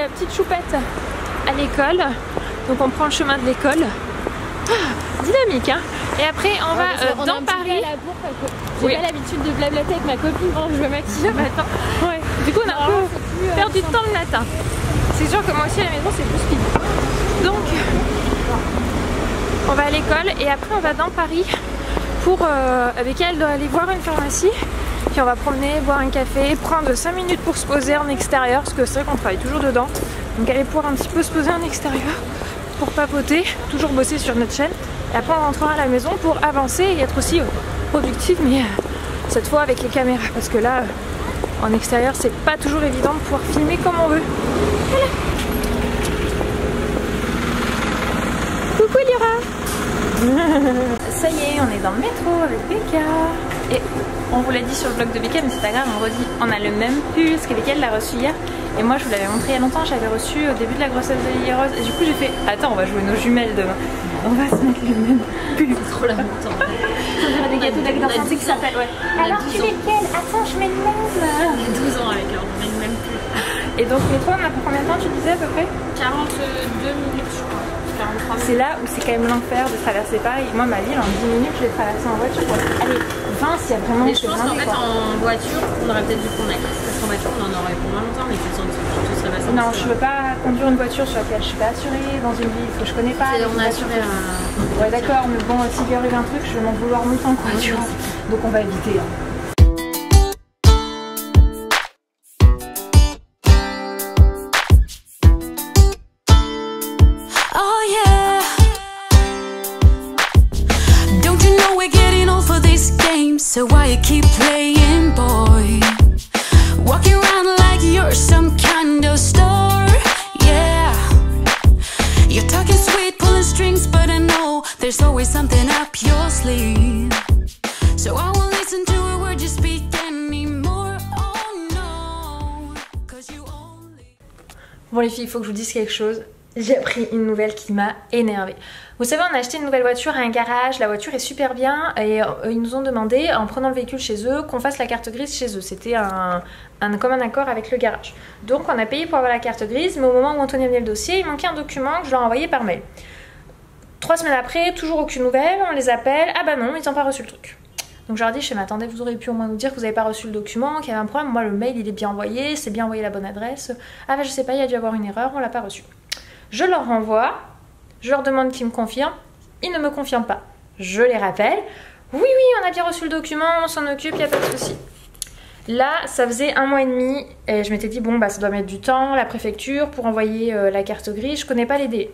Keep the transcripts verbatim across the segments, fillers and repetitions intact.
petite choupette à l'école. Donc on prend le chemin de l'école. Ah, dynamique hein. Et après on va ouais, euh, on dans Paris. J'ai oui. pas l'habitude de blablater avec ma copine quand je me maquille le matin. Ouais. Du coup on a un peu plus, euh, perdu de temps le matin. C'est sûr que moi aussi à la maison c'est plus speed. Donc on va à l'école et après on va dans Paris pour euh, avec elle aller voir une pharmacie. Puis on va promener, boire un café, prendre cinq minutes pour se poser en extérieur parce que c'est vrai qu'on travaille toujours dedans. Donc aller pouvoir un petit peu se poser en extérieur pour papoter, toujours bosser sur notre chaîne. Et après on rentrera à la maison pour avancer et être aussi euh, productive, mais euh, cette fois avec les caméras parce que là euh, en extérieur c'est pas toujours évident de pouvoir filmer comme on veut. Voilà. Coucou Lyra. Ça y est, on est dans le métro avec Becca. Et on vous l'a dit sur le vlog de Becca, mais c'est pas grave, on redit, on a le même pull, parce que Becca l'a reçu hier. Et moi je vous l'avais montré il y a longtemps, j'avais reçu au début de la grossesse de Lily Rose. Et du coup j'ai fait, attends on va jouer nos jumelles demain. On va se mettre le même pull. C'est trop la montagne. On dirait des gâteaux d'anniversaire qui s'appellent, ouais. Alors tu es quelle? Attends je mets le même. On a douze ans avec elle, on met le même pull. Et donc les trois on a pris combien de temps tu disais à peu près? quarante-deux minutes je crois. C'est là où c'est quand même l'enfer de traverser Paris. Moi ma ville en dix minutes je l'ai traversée en voiture. Allez, vingt s'il y a vraiment. Mais je pense qu'en fait en voiture on aurait peut-être dû conduire. Parce qu'en voiture on en aurait pour moins longtemps, mais tu serais passé. Non, je veux pas conduire une voiture sur laquelle je suis pas assurée dans une ville que je connais pas. On a assuré un. Ouais d'accord, mais bon s'il lui arrive un truc je vais m'en vouloir longtemps quoi, tu vois. Donc on va éviter. Hein. So why you keep playing boy? Walking around like you're some kind of star, yeah. You're talking sweet, pulling strings, but I know there's always something up your sleeve. So I won't listen to a word you speak anymore, oh no, 'cause you only... Bon les filles, il faut que je vous dise quelque chose. J'ai appris une nouvelle qui m'a énervée. Vous savez, on a acheté une nouvelle voiture à un garage, la voiture est super bien et euh, ils nous ont demandé, en prenant le véhicule chez eux, qu'on fasse la carte grise chez eux. C'était un, un commun accord avec le garage. Donc on a payé pour avoir la carte grise, mais au moment où Anthony a amené le dossier, il manquait un document que je leur ai envoyé par mail. Trois semaines après, toujours aucune nouvelle, on les appelle, ah bah non, ils n'ont pas reçu le truc. Donc je leur dis, je fais, mais attendez, vous auriez pu au moins nous dire que vous n'avez pas reçu le document, qu'il y avait un problème. Moi le mail il est bien envoyé, c'est bien envoyé la bonne adresse. Ah bah je sais pas, il y a dû avoir une erreur, on l'a pas reçu. Je leur renvoie, je leur demande qu'ils me confirment, ils ne me confirment pas. Je les rappelle, oui oui on a bien reçu le document, on s'en occupe, il n'y a pas de souci. Là ça faisait un mois et demi et je m'étais dit bon bah ça doit mettre du temps, la préfecture pour envoyer euh, la carte grise, je connais pas les délais.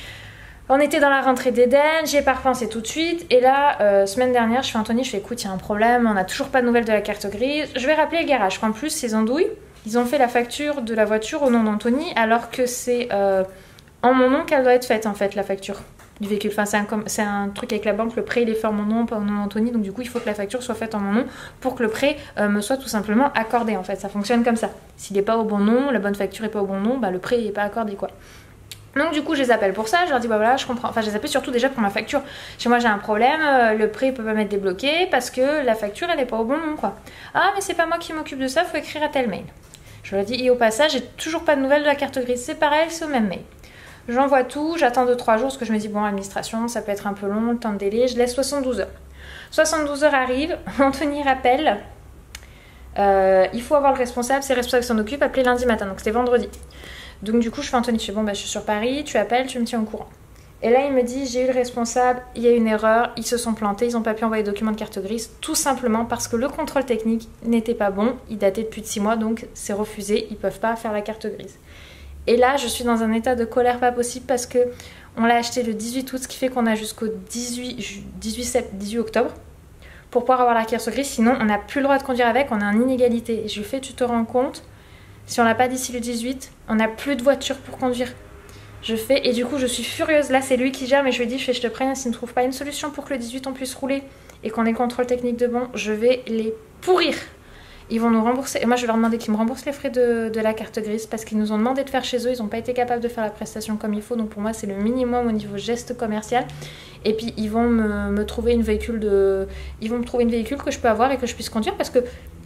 On était dans la rentrée d'Éden, j'y ai pas repensé tout de suite et là euh, semaine dernière je fais Anthony, je fais écoute il y a un problème, on n'a toujours pas de nouvelles de la carte grise, je vais rappeler le garage. En plus ces andouilles, ils ont fait la facture de la voiture au nom d'Anthony alors que c'est... Euh, en mon nom qu'elle doit être faite en fait la facture du véhicule. Enfin c'est un, un truc avec la banque, le prêt il est fait en mon nom, pas au nom d'Anthony, donc du coup il faut que la facture soit faite en mon nom pour que le prêt euh, me soit tout simplement accordé en fait. Ça fonctionne comme ça. S'il n'est pas au bon nom, la bonne facture n'est pas au bon nom, bah le prêt n'est pas accordé quoi. Donc du coup je les appelle pour ça, je leur dis bah voilà je comprends, enfin je les appelle surtout déjà pour ma facture. Chez moi j'ai un problème, euh, le prêt peut pas m'être débloqué parce que la facture elle n'est pas au bon nom quoi. Ah mais c'est pas moi qui m'occupe de ça, faut écrire à tel mail. Je leur dis et au passage j'ai toujours pas de nouvelles de la carte grise, c'est pareil, c'est au même mail. J'envoie tout, j'attends deux trois jours parce que je me dis bon administration ça peut être un peu long, le temps de délai, je laisse soixante-douze heures. soixante-douze heures arrivent, Anthony rappelle, euh, il faut avoir le responsable, c'est le responsable qui s'en occupe, appelez lundi matin, donc c'était vendredi. Donc du coup je fais Anthony, je fais bon bah je suis sur Paris, tu appelles, tu me tiens au courant. Et là il me dit j'ai eu le responsable, il y a une erreur, ils se sont plantés, ils n'ont pas pu envoyer le document de carte grise, tout simplement parce que le contrôle technique n'était pas bon, il datait de plus de six mois donc c'est refusé, ils peuvent pas faire la carte grise. Et là je suis dans un état de colère pas possible parce que on l'a acheté le dix-huit août, ce qui fait qu'on a jusqu'au dix-huit, dix-huit octobre pour pouvoir avoir la carte grise, sinon on n'a plus le droit de conduire avec, on a une inégalité. Et je lui fais tu te rends compte, si on l'a pas d'ici le dix-huit, on n'a plus de voiture pour conduire. Je fais, et du coup je suis furieuse, là c'est lui qui gère, mais je lui dis je, fais, je te préviens, s'il ne trouve pas une solution pour que le dix-huit on puisse rouler et qu'on ait le contrôle technique de bon, je vais les pourrir. Ils vont nous rembourser, et moi je vais leur demander qu'ils me remboursent les frais de, de la carte grise parce qu'ils nous ont demandé de faire chez eux, ils n'ont pas été capables de faire la prestation comme il faut, donc pour moi c'est le minimum au niveau geste commercial. Et puis ils vont me, me trouver une véhicule de, ils vont me trouver une véhicule que je peux avoir et que je puisse conduire parce que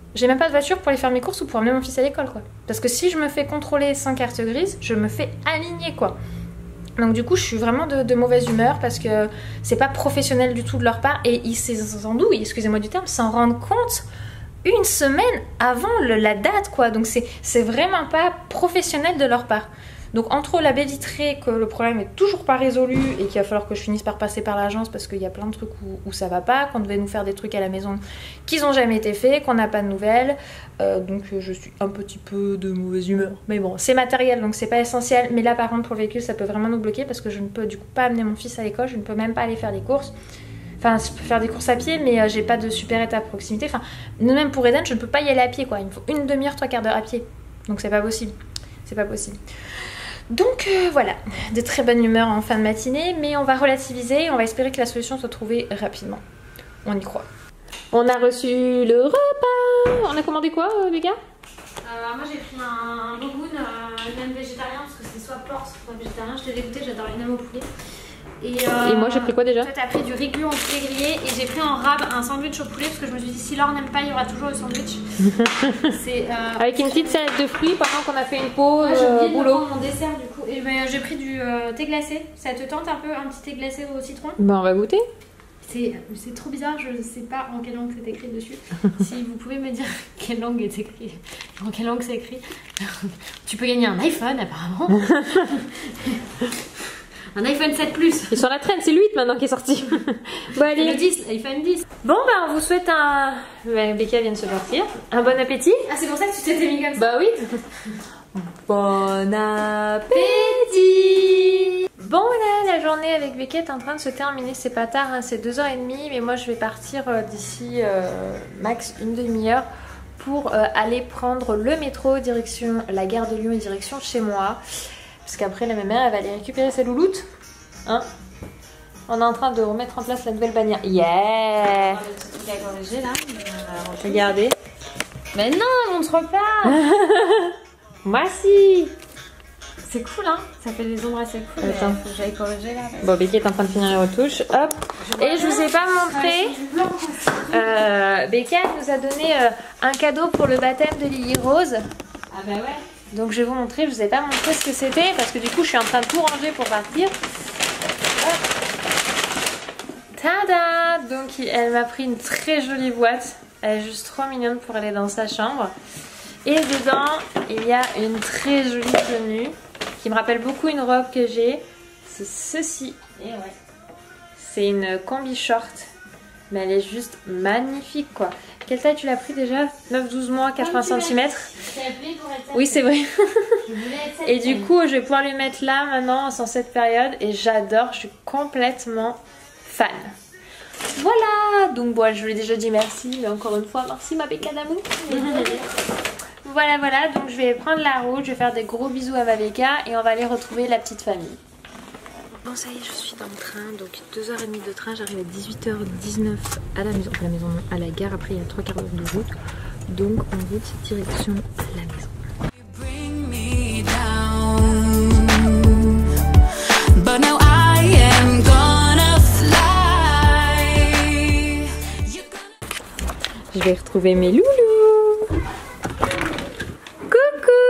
J'ai même pas de voiture pour aller faire mes courses ou pour amener mon fils à l'école, quoi. Parce que si je me fais contrôler sans carte grise, je me fais aligner, quoi. Donc du coup, je suis vraiment de, de mauvaise humeur parce que c'est pas professionnel du tout de leur part et ils s'endouillent, excusez-moi du terme, s'en rendent compte une semaine avant le, la date, quoi. Donc c'est vraiment pas professionnel de leur part. Donc entre la baie vitrée, que le problème est toujours pas résolu et qu'il va falloir que je finisse par passer par l'agence parce qu'il y a plein de trucs où, où ça va pas, qu'on devait nous faire des trucs à la maison qui n'ont jamais été faits, qu'on n'a pas de nouvelles, euh, donc je suis un petit peu de mauvaise humeur. Mais bon, c'est matériel donc c'est pas essentiel, mais là par contre pour le véhicule ça peut vraiment nous bloquer parce que je ne peux du coup pas amener mon fils à l'école, je ne peux même pas aller faire des courses. Enfin, je peux faire des courses à pied, mais euh, j'ai pas de super à proximité. Enfin, même pour Eden, je ne peux pas y aller à pied, quoi. Il me faut une demi-heure, trois quarts d'heure à pied. Donc c'est pas possible. C'est pas possible. Donc euh, voilà, de très bonne humeur en fin de matinée, mais on va relativiser, on va espérer que la solution soit trouvée rapidement. On y croit. On a reçu le repas. On a commandé quoi, euh, les gars? Euh, moi j'ai pris un bogoun, euh, même végétarien, parce que c'est soit porc, soit végétarien. Je t'ai dégoûté, j'adore les nems au poulet. Et, euh, et moi j'ai pris quoi déjà? Toi t'as pris du rigu en poulet grillé et j'ai pris en rab un sandwich au poulet parce que je me suis dit si Laure n'aime pas il y aura toujours le sandwich. C'est euh, avec une petite salade de fruits pendant qu'on a fait une pause. Ouais, j'ai oublié euh, de boulot. prendre mon dessert du coup. Et ben, j'ai pris du euh, thé glacé. Ça te tente un peu un petit thé glacé au citron? Bah on va goûter. C'est trop bizarre, je sais pas en quelle langue c'est écrit dessus. Si vous pouvez me dire quelle langue est écrit, en quelle langue c'est écrit, tu peux gagner un iPhone apparemment. Un iPhone sept plus. Et sur la traîne, c'est le huit maintenant qui est sorti. Bon allez. Le dix, iPhone dix. Bon bah on vous souhaite un... Bah, Becca vient de se partir. Un bon appétit. Ah c'est pour ça que tu t'étais mis comme ça. Bah oui. Bon appétit. Bon là, la journée avec Becca est en train de se terminer. C'est pas tard, hein, c'est deux heures trente. Mais moi je vais partir euh, d'ici euh, max une demi-heure pour euh, aller prendre le métro direction la gare de Lyon et direction chez moi. Parce qu'après la mémère elle va aller récupérer sa louloute. Hein? On est en train de remettre en place la nouvelle bannière. Yeah! Regardez. Mais non, montre pas. Moi si. C'est cool hein, ça fait des ombres assez cool. Attends, faut que j'aille corriger là. Bon, Becky est en train de finir les retouches. Hop. Et je vous ai pas montré. Euh, Becky nous a donné euh, un cadeau pour le baptême de Lily Rose. Ah bah ouais. Donc je vais vous montrer, je vous ai pas montré ce que c'était parce que du coup je suis en train de tout ranger pour partir. Hop. Tada! Donc elle m'a pris une très jolie boîte. Elle est juste trop mignonne pour aller dans sa chambre. Et dedans il y a une très jolie tenue qui me rappelle beaucoup une robe que j'ai. C'est ceci. Et ouais. C'est une combi short. Mais elle est juste magnifique quoi. Quelle taille tu l'as pris déjà? neuf douze mois, quatre-vingts centimètres. Oui c'est vrai. Et du coup je vais pouvoir lui mettre là maintenant sans cette période. Et j'adore, je suis complètement fan. Voilà. Donc bon, je lui ai déjà dit merci. Mais encore une fois merci ma Becca d'amour. Voilà voilà, donc je vais prendre la route. Je vais faire des gros bisous à ma Becca. Et on va aller retrouver la petite famille. Bon ça y est, je suis dans le train, donc deux heures trente de train, j'arrive à dix-huit heures dix-neuf à la maison, à la maison non, à la gare, après il y a trois quarts d'heure de route, donc en route direction la maison. Je vais retrouver mes loulous. Coucou.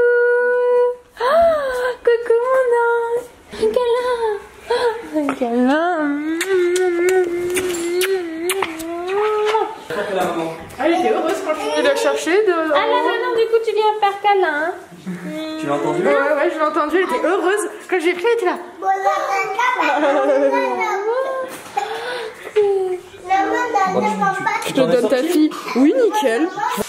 Oh, coucou mon ange. Un câlin. Un câlin. Elle était heureuse quand je suis venue la chercher. De... Ah là maintenant du coup tu viens faire câlin. Tu l'as entendu? Ouais ouais je l'ai entendu, elle était heureuse. Quand j'ai pris elle était là. Je te donne ta fille. Oui nickel.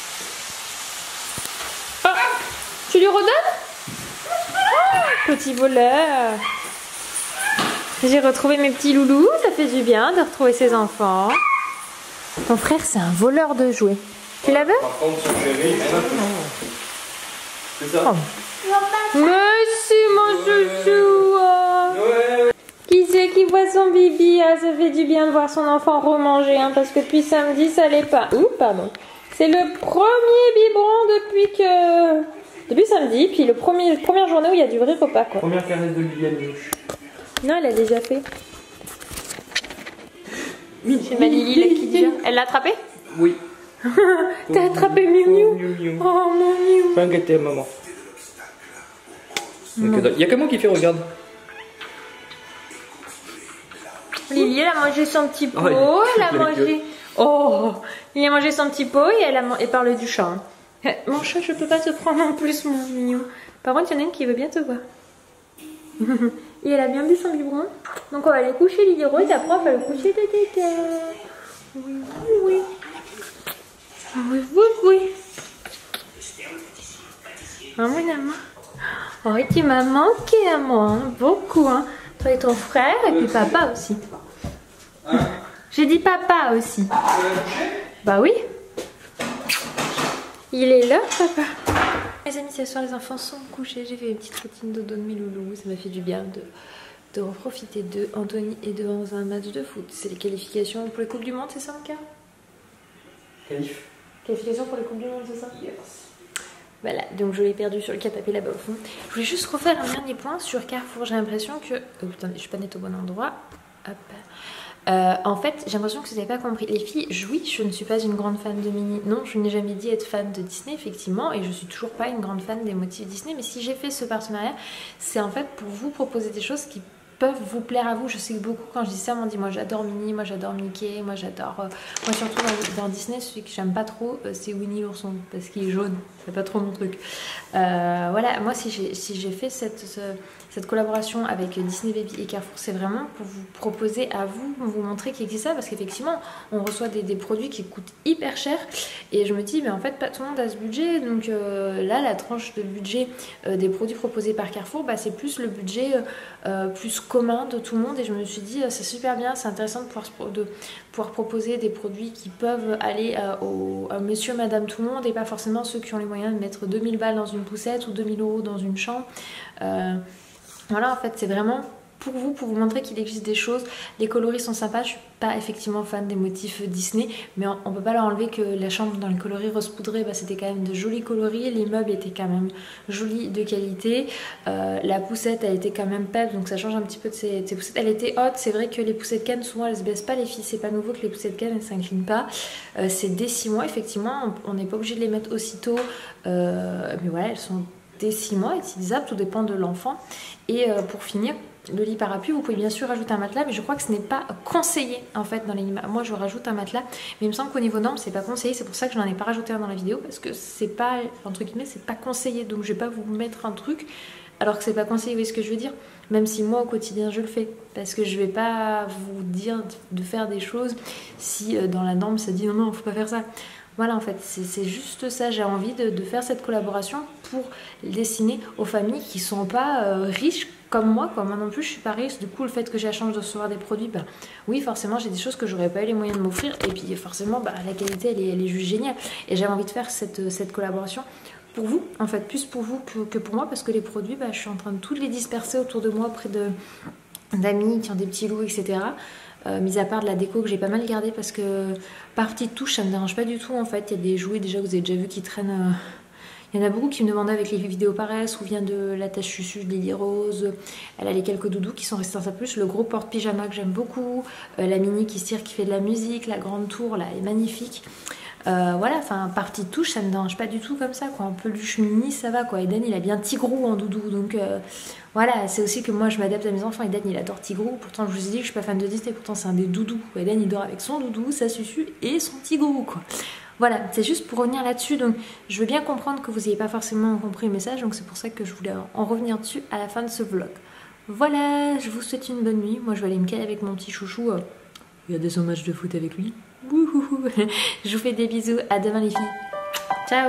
Oh, tu lui redonnes? Oh, petit voleur. J'ai retrouvé mes petits loulous, ça fait du bien de retrouver ses enfants. Ton frère c'est un voleur de jouets. Tu la veux? Par contre, son chéri, c'est ça? Oh. Merci mon chouchou. Ouais. Qui c'est qui voit son bibi? Ah, ça fait du bien de voir son enfant remanger, hein, parce que depuis samedi ça l'est pas. Ouh, pardon. C'est le premier biberon depuis que... Depuis samedi, puis le premier, première journée où il y a du vrai repas quoi. Première caresse de Liliane Louche. Non, elle a déjà fait. C'est ma Lily qui dit. Elle l'a attrapé? Oui. T'as attrapé Miu Miu. Miu Miu. Oh mon Miu. Fais un gâté à maman. Il y a que moi qui fait, regarde. Lily, elle a mangé son petit pot, Oh, il- elle a il a mangé... Oh, il a mangé son petit pot et elle a man- et parle du chat. hein. Mon chat, je peux pas te prendre en plus, mon mignon. Par contre, il y en a une qui veut bien te voir. Et elle a bien bu son biberon. Donc on va aller coucher Lily Rose, après on va le coucher de Tété. Oui, oui, oui. Oui, oui, oui. Oh mon amour. Oh, tu m'as manqué à moi, hein, beaucoup. Hein. Toi et ton frère, et puis papa aussi. J'ai dit papa aussi. Bah oui. Il est là, papa. Les amis, ce soir, les enfants sont couchés. J'ai fait une petite routine dodo de mes loulous. Ça m'a fait du bien de, de profiter d'eux. Anthony est devant un match de foot. C'est les qualifications pour les Coupes du Monde, c'est ça, mon cœur? Qualif. Qualifications pour les Coupes du Monde, c'est ça? Yes. Voilà, donc je l'ai perdu sur le canapé là-bas au fond. Je voulais juste refaire un dernier point sur Carrefour. J'ai l'impression que... Oh putain, je suis pas nette au bon endroit. Hop. Euh, en fait, j'ai l'impression que vous n'avez pas compris. Les filles, oui, je ne suis pas une grande fan de Minnie. Non, je n'ai jamais dit être fan de Disney, effectivement. Et je suis toujours pas une grande fan des motifs Disney. Mais si j'ai fait ce partenariat, c'est en fait pour vous proposer des choses qui peuvent vous plaire à vous. Je sais que beaucoup, quand je dis ça, m'ont dit moi j'adore Minnie, moi j'adore Mickey, moi j'adore... Euh... Moi surtout dans, dans Disney, celui que j'aime pas trop, euh, c'est Winnie l'ourson, parce qu'il est jaune. C'est pas trop mon truc. Euh, voilà, moi si j'ai si j'ai fait cette... Ce... Cette collaboration avec Disney Baby et Carrefour, c'est vraiment pour vous proposer à vous, vous montrer qu'il existe ça, parce qu'effectivement, on reçoit des, des produits qui coûtent hyper cher, et je me dis, mais en fait, pas tout le monde a ce budget, donc euh, là, la tranche de budget euh, des produits proposés par Carrefour, bah, c'est plus le budget euh, plus commun de tout le monde, et je me suis dit, c'est super bien, c'est intéressant de pouvoir, de pouvoir proposer des produits qui peuvent aller euh, au, à monsieur, madame, tout le monde, et pas forcément ceux qui ont les moyens de mettre deux mille balles dans une poussette ou deux mille euros dans une chambre. Euh, Voilà, en fait, c'est vraiment pour vous, pour vous montrer qu'il existe des choses. Les coloris sont sympas. Je suis pas effectivement fan des motifs Disney, mais on, on peut pas leur enlever que la chambre dans les coloris rose poudré, bah, c'était quand même de jolis coloris. Les meubles étaient quand même jolis, de qualité. Euh, la poussette, elle était quand même pep, donc ça change un petit peu de ces, de ces poussettes. Elle était haute. C'est vrai que les poussettes cannes, souvent, elles se baissent pas, les filles. C'est pas nouveau que les poussettes cannes, elles s'inclinent pas. Euh, c'est dès six mois, effectivement. On n'est pas obligé de les mettre aussitôt. Euh, mais voilà, elles sont dès six mois utilisables, tout dépend de l'enfant. Et euh, pour finir, le lit parapluie, vous pouvez bien sûr rajouter un matelas, mais je crois que ce n'est pas conseillé en fait dans les lits. Moi je rajoute un matelas, mais il me semble qu'au niveau normes c'est pas conseillé, c'est pour ça que je n'en ai pas rajouté un dans la vidéo, parce que c'est pas, entre guillemets, c'est pas conseillé, donc je vais pas vous mettre un truc alors que c'est pas conseillé, vous voyez ce que je veux dire? Même si moi au quotidien je le fais, parce que je vais pas vous dire de faire des choses si euh, dans la norme ça dit non non faut pas faire ça. Voilà, en fait, c'est juste ça. J'ai envie de, de faire cette collaboration pour dessiner aux familles qui sont pas euh, riches comme moi, quoi. Moi non plus, je suis pas riche. Du coup, le fait que j'ai la chance de recevoir des produits, bah, oui, forcément, j'ai des choses que j'aurais pas eu les moyens de m'offrir. Et puis, forcément, bah, la qualité, elle est, elle est juste géniale. Et j'avais envie de faire cette, cette collaboration pour vous, en fait, plus pour vous que, que pour moi, parce que les produits, bah, je suis en train de tous les disperser autour de moi auprès de d'amis qui ont des petits loups, et cetera. Euh, mis à part de la déco que j'ai pas mal gardé, parce que par petite touche ça me dérange pas du tout en fait. Il y a des jouets déjà que vous avez déjà vu qui traînent. Euh... Il y en a beaucoup qui me demandaient avec les vidéos pareilles, ou vient de la tache chuchu de Lily Rose. Elle a les quelques doudous qui sont restés dans sa peluche. Le gros porte-pyjama que j'aime beaucoup. Euh, la mini qui se tire, qui fait de la musique. La grande tour là est magnifique. Euh, voilà, enfin par petite touche ça me dérange pas du tout comme ça quoi. En peluche mini ça va quoi. Eden il a bien Tigrou en doudou, donc euh, voilà, c'est aussi que moi je m'adapte à mes enfants. Eden il adore Tigrou, pourtant je vous ai dit que je suis pas fan de Disney, pourtant c'est un des doudous. Eden il dort avec son doudou, sa susu et son Tigrou quoi. Voilà, c'est juste pour revenir là-dessus, donc je veux bien comprendre que vous n'ayez pas forcément compris le message, donc c'est pour ça que je voulais en revenir dessus à la fin de ce vlog. Voilà, je vous souhaite une bonne nuit. Moi je vais aller me caler avec mon petit chouchou. Euh, regardez son match de foot avec lui. Wouhou. Je vous fais des bisous, à demain les filles. Ciao.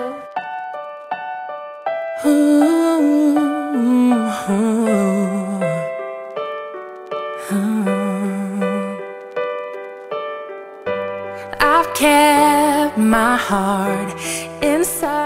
I've kept my heart inside.